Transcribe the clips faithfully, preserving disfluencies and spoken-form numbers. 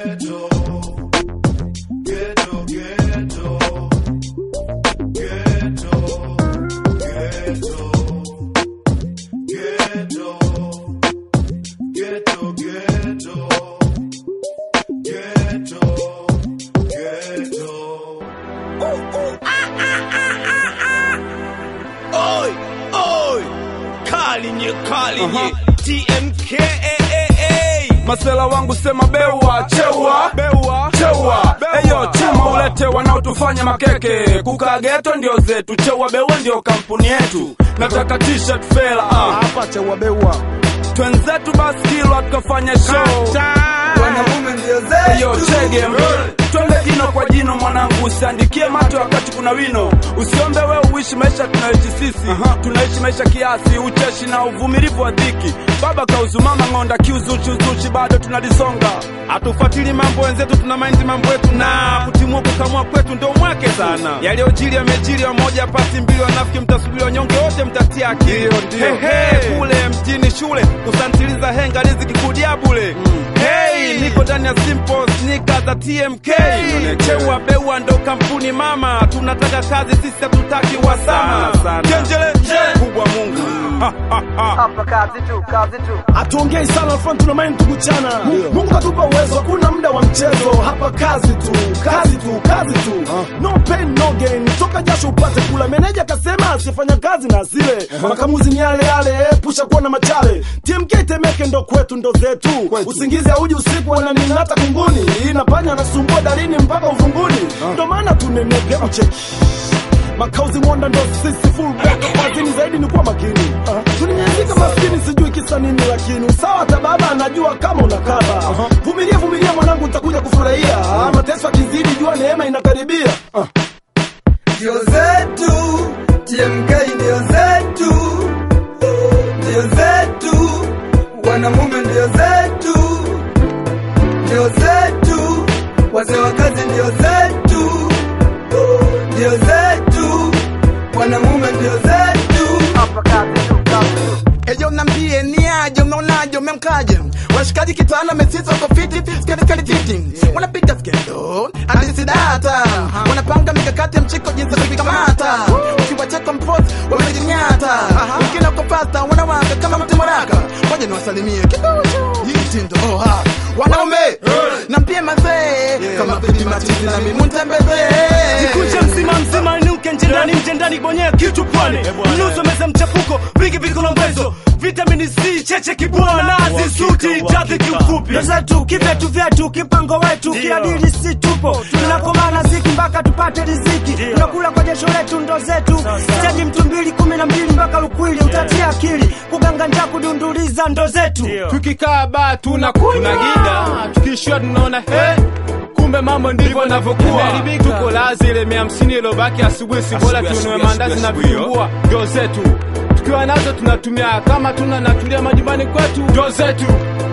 T M K Masela wangu sema bewa, chewa, bewa, chewa. Eyo chuma ulete wanaotufanya makeke. Kuka geto ndio zetu, chewa bewa ndio kampuni yetu. Nataka t-shirt fela, ah. Hapa chewa bewa. Twenzetu baskilo tukafanya show. Wanamume ndio zetu. Eyo chege twende jino kwa jino mwanangu, usiandikie macho wakati kuna wino. Usiombe wewe uishi maisha tunaishi sisi. uh -huh. Tunaishi maisha kiasi, ucheshi na uvumilivu wa dhiki. Baba kauzu mama ngonda kiuzuchi uzuchi bado tunalisonga. Hatufuatili mambo wenzetu, tuna mind mambo yetu na kutimua kukamua kwetu ndo mwake sana. Yaliojiri yamejiri, moja pasi mbili wanafiki mtasubiri wanyonge wote mtatia akili. Hehe kule mjini shule kusantiliza henga riziki kudia bure. mm. Hey niko ndani ya simple sneakers za T M K. Chewa bewa ndo kampuni mama, tunataka kazi sisi hatutaki wasama. Kenjele kubwa Mungu. Hapa kazi tu, kazi tu. Atuongei sana front tuna mind tukuchana. Mungu katupa uwezo, kuna muda wa mchezo. Hapa kazi tu, kazi tu, kazi tu. No pain no gain, toka jasho upate kula. Meneja kasema asifanya kazi na asile. Makamuzi ni yale yale, pusha kuona machale. T M K Temeke ndo kwetu ndo zetu. Usingizi hauji usiku wananinata kunguni. Inapanya nasumbua darini mpaka uvunguni. Ndo maana tunenepe mcheki. Makauzi mwanda ndo sisi full back. Kazini zaidi ni kuwa makini. uh, Tulinyezika maskini sijui kisa nini, lakini usawa tababa anajua kama unakaba. uh, Vumilia vumilia mwanangu utakuja kufurahia. uh, Mateso kizidi jua neema inakaribia. uh. Ndio zetu T M K ndio zetu, ndio zetu wanamume ndio zetu, ndio zetu wazee wa kazi ndio zetu, ndio zetu wanamume ndio zetu. Hapa kazi tu, kazi tu. Eyo nambie ni aje mnaonaje mmemkaje? Washikaji kitana mesisa kwa fiti sketi sketi fitting. Wanapiga skendo hadi data. Wanapanga mikakati ya mchiko jinsi kupiga mata. Ukiwacheka mpost wamejinyata. Wengine wako pasta wanawaka kama mtimoraka. Ngoja niwasalimie kidogo. Hii tindo oha. Wanaume nambie mazee kama baby matiti na mimi mtembeze. Jikunje mzima mzima nuke njendani mjendani bonye kitu pwani. Nusu meza mchapuko bigi bigi kuna mbezo. Vitamini C cheche kibwana nazi suti jadi kifupi. Ndoza tu kivetu vyetu kipango wetu kiadili si tupo. Tunakomana ziki mpaka tupate riziki. Tunakula kwa jasho letu ndo zetu. Stage mtu mbili kumi na mbili mpaka lukwili utatia akili. Kuganga njaa kudunduliza ndo zetu. Tukikaa ba tunakunywa gida, tukishwa tunaona he kumbe mambo ndivyo navyokuwa. Tuko lazi ile mia hamsini ilobaki asubuhi si bora tunue mandazi na vitumbua. Ndio zetu tukiwa nazo tunatumia, kama tuna natulia majumbani kwetu. Ndio zetu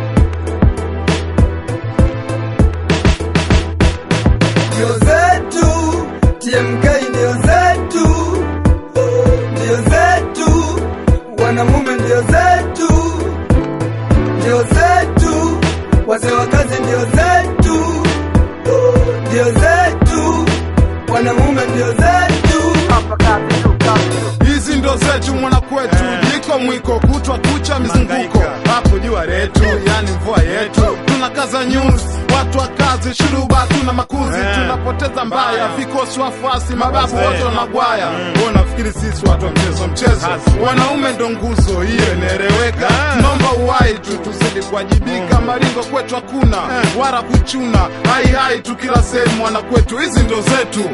ndio zetu T M K ndio zetu, ndio zetu wanamume ndio zetu, ndio zetu wazee wa kazi ndio zetu, ndio zetu wanamume ndio zetu. Hapa kazi tu, kazi tu. Hizi ndo zetu mwana kwetu. Jiko mwiko kutwa kucha mizunguko. Hapo jua letu yani mvua yetu. Tunakaza news watu wa kazi shuruba tuna makuzi. Tunapoteza mbaya vikosi wafuasi mababu wote na magwaya. Wewe nafikiri sisi watu wa mchezo mchezo. Wanaume ndo nguzo hiyo inaeleweka. Tunaomba uwai tu tuzidi kuwajibika. Maringo kwetu hakuna wala kuchuna. Hai hai tu kila sehemu wana kwetu. Hizi ndo zetu.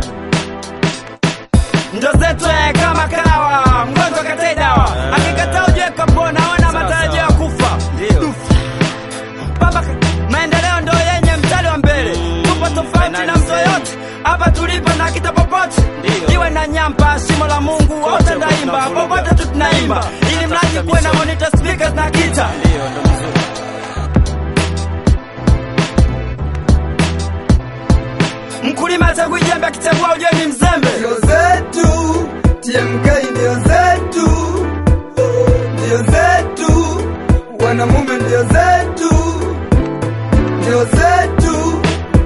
Ndo zetu kama kawa mgonjwa katai dawa. Akikataa ujue kapona ona matarajio ya kufa. Baba maendeleo ndo yenye mstari wa mbele. Tupo tofauti na mtu yote. Hapa tulipo na kita popote. Iwe na nyamba shimo la Mungu wote ndaimba. Popote tu tunaimba. Ili mradi kuwe na monitor speakers na kita. Mkulima atagui jembe akichagua ujue ni mzembe. Ndio zetu T M K ndio zetu, ndio zetu wanamume ndio zetu, ndio zetu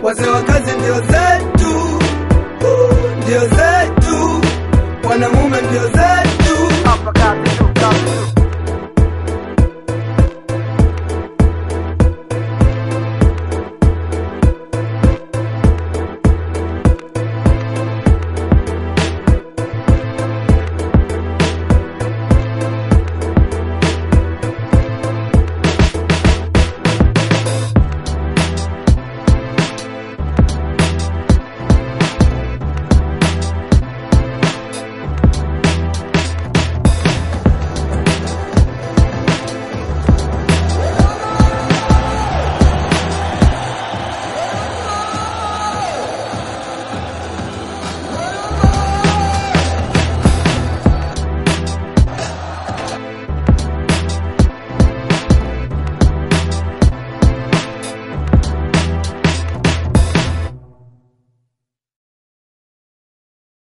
wazee wa kazi ndio zetu, uh, ndio zetu, wanamume ndio zetu.